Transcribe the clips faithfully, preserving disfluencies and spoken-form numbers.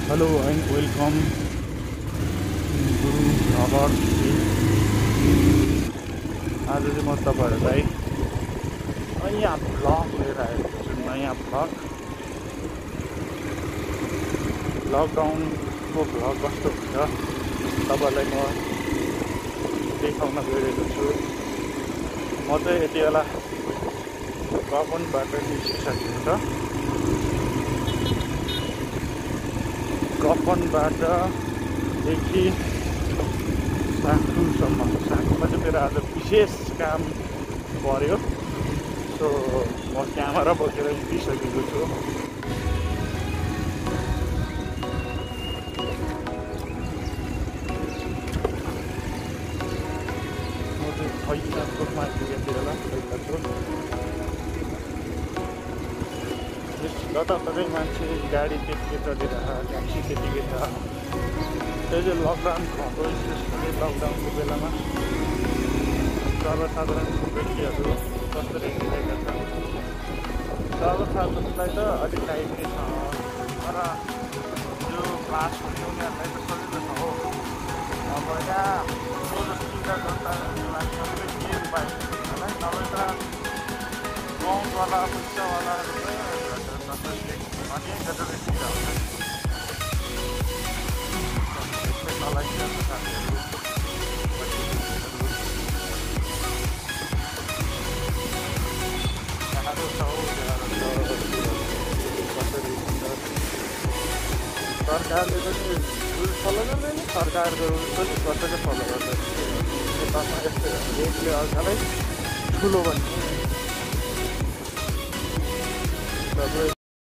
Hello and welcome Guru Nagar. आज चाहिँ म तपाईहरुलाई नयाँ भ्लग लिएर आएको छु। नयाँ भ्लग लकडाउनको भ्लग कस्तो हुन्छ तपाईहरुलाई म देखाउन गइरहेको छु। म चाहिँ यति बेला कफनबाट निस्किसकेको छ। कफनबाट देखि साङ्खुसम्म साङ्खुमा चाहिँ मेरो आज विशेष काम पर्यो, सो म क्यामेरा बोकेर निस्किसकेको छु। म चाहिँ फैलाचोकमा यति बेला फैलाचोक जताततै मान्छे गाडी त्यतिकै चलिरहेको, ट्याक्सी त्यतिकै छ। त्यो चाहिँ लकडाउन भएको स्पेसली लकडाउनको बेलामा सर्वसाधारण व्यक्तिहरू कसरी हिँडेका छन्। सर्वसाधारणलाई त अलिक टाइमै छ, तर यो क्लास हुने उनीहरूलाई त सजिलो छ हो। अब यहाँ तिनवटा जनताको लागि मात्रै के उपाय होला, नभए त गाउँवाला पैसावालाहरू जसले अनि जसले सुविधा हुन्छ नलागिरहेको साथीहरू गाह्रो छ हौ, गाह्रो छ। कसरी हुन्छ सरकारले पनि रुल फलो गर्दैन, सरकारको रुल पनि कसैले फलो गर्दैन। नेपालमा यस्तै हो, एकले अर्कालाई ठुलो भन्छ। सबै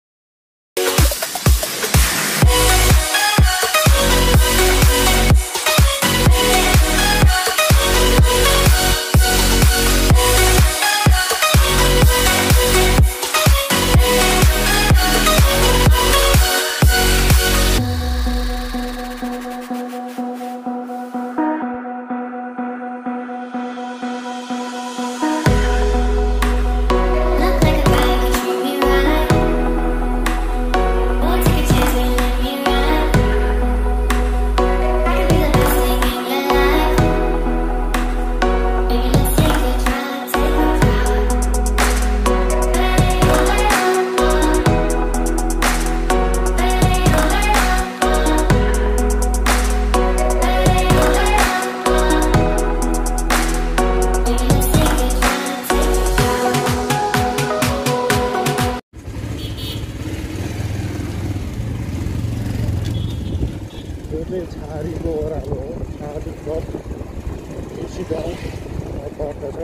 छारीको ओह्रालो हो। छारी कप कृषि गाउँ पर्दछ।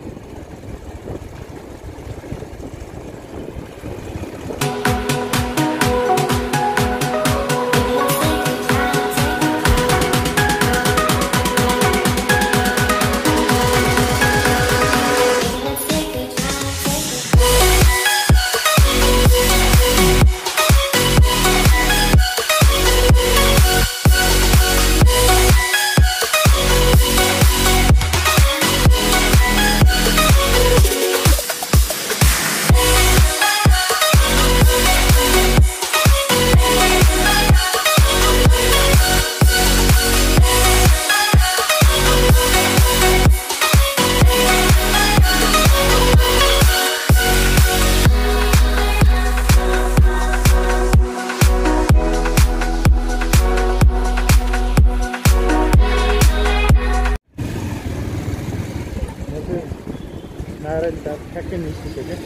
नारायण डाक ठ्याक्कै निस्किसक्यो।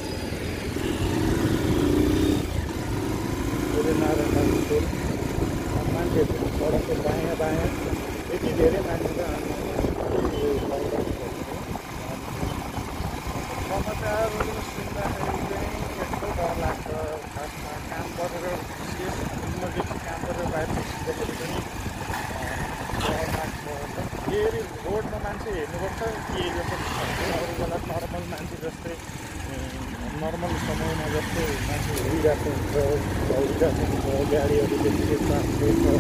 नारायण डाकको मान्छेहरू सडकको दायाँ बायाँ यति धेरै मान्छे छ। समाचारहरू सुन्दाखेरि चाहिँ यस्तो डर लाग्छ। खासमा काम गरेर दिनदेखि काम गरेर बाहिर निस्किँदाखेरि पनि डर लाग्छ। फेरि रोडमा मान्छे हेर्नुपर्छ के जस्तो अरू बेला नर्मल मान्छे जस्तै नर्मल समयमा जस्तै मान्छे हिँडिरहेको हुन्छ, दौडिरहेको हुन्छ, गाडीहरू त्यतिकै साथै छ,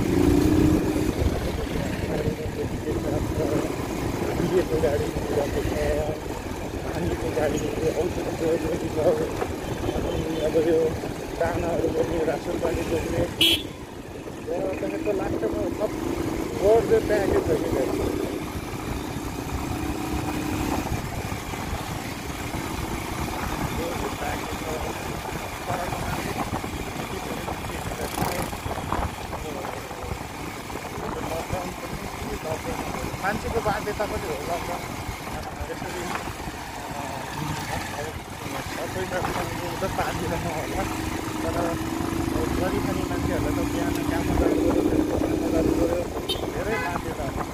त्यतिकै साथ छ, पिएको गाडी हिँडिरहेको छ, पानीको गाडी औषधीको रेडी छ। अनि अब यो दानाहरू बोक्ने, रासन पानी बोक्ने जस्तो लाग्छ म सब बोर्ड चाहिँ प्याकेज छ कि मान्छेको बाध्यता पनि हो लकडाउन यसरी सबैजना बाँधिरहनु होला तर गरी खाने मान्छेहरूलाई त बिहान काम गर्नु पऱ्यो काम गर्नु पऱ्यो धेरै बाध्यता हुन्छ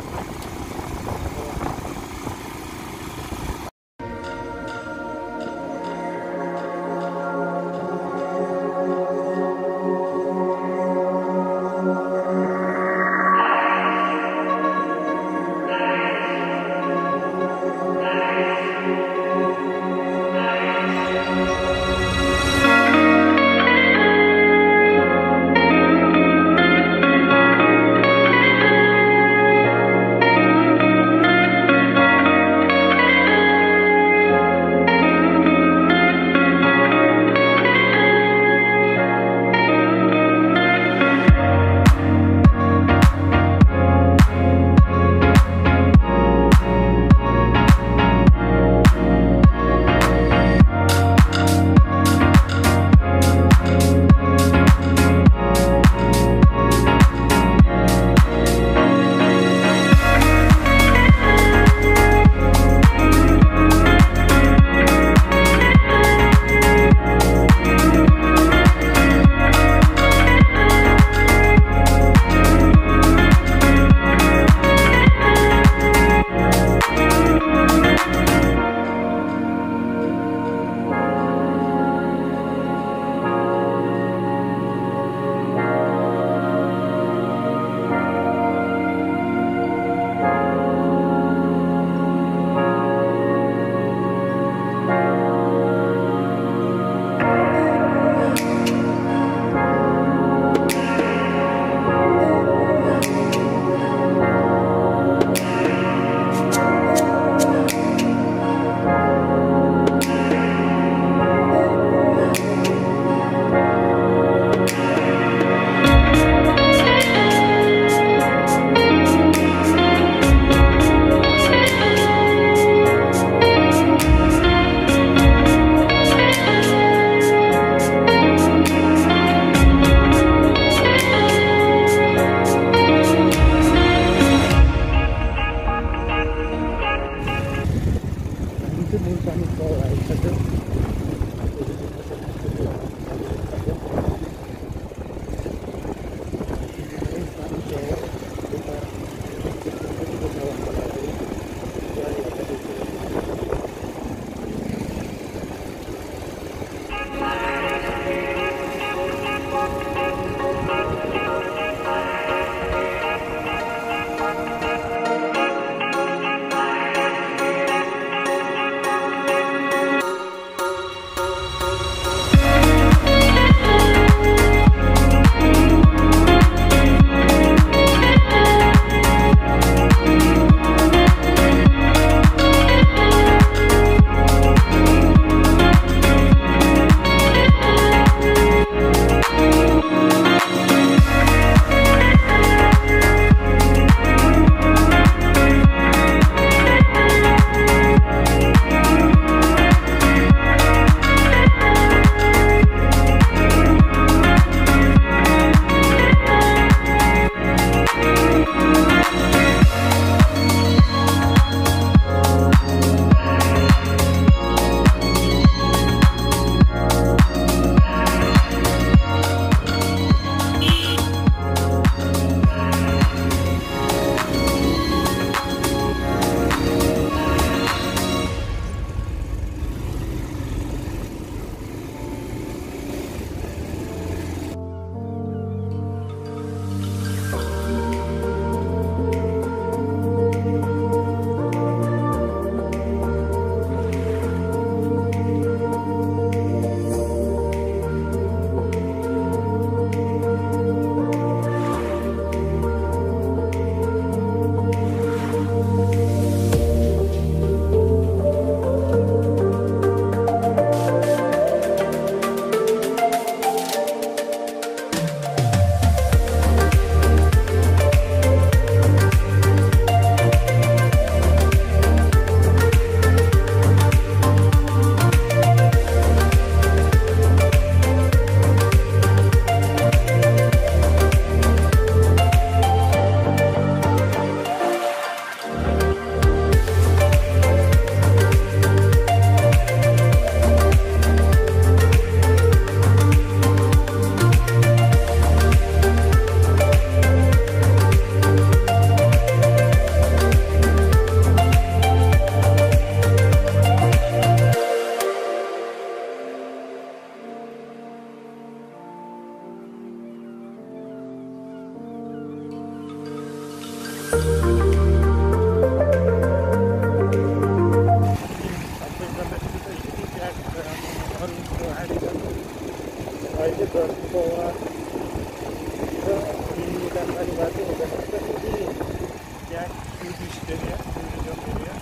पौवा र निदानकारी बाटो हुँदैन त्यसपछि त्यहाँ टुरिस्ट एरिया टुरिज्म एरिया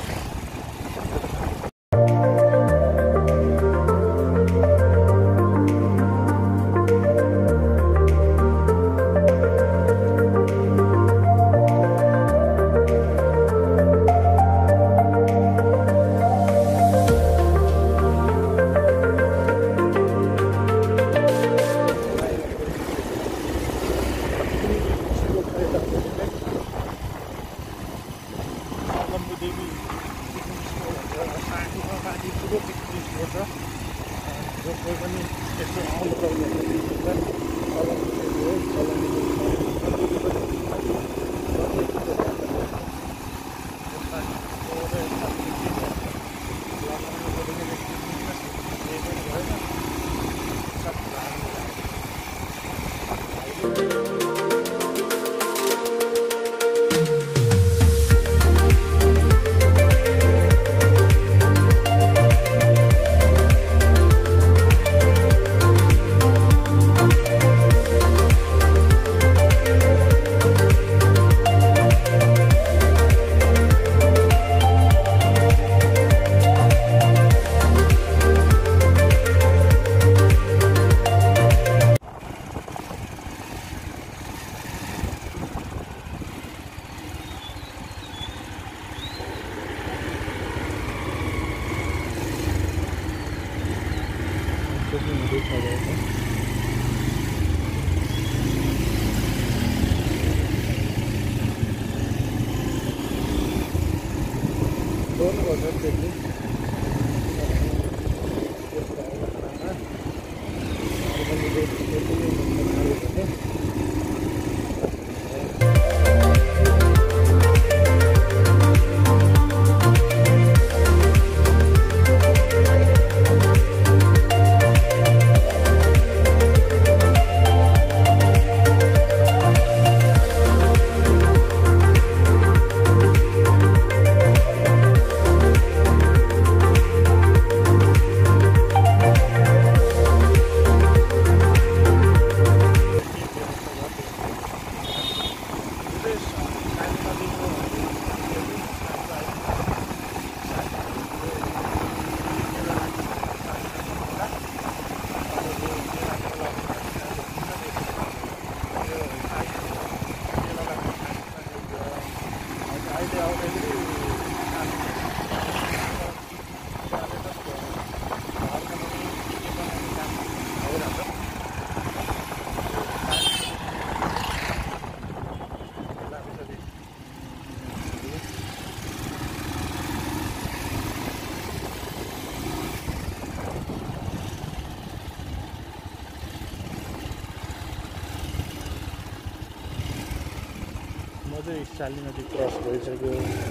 चाली नदी क्रस भइसक्यो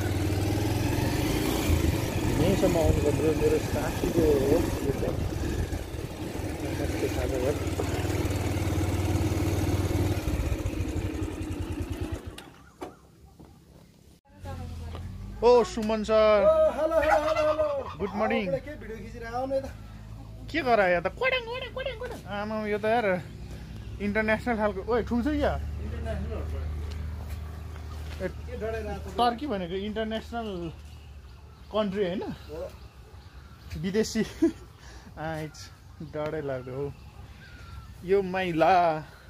यहीँसम्म आउनुपर्ने मेरो साथीको हो यो चाहिँ नमस्ते सागर ओ Suman sir hello hello hello good morning के भिडियो खिचेर आउनु त के गरा या त कोडङ कोडङ कोडङ कोडङ आमा यो त यार इन्टरनेसनल खालको ओइ ठुल्छ क्या इन्टरनेसनल टर्की भनेको इन्टरनेसनल कन्ट्री होइन विदेशी डरै लाग्दो हो यो मैला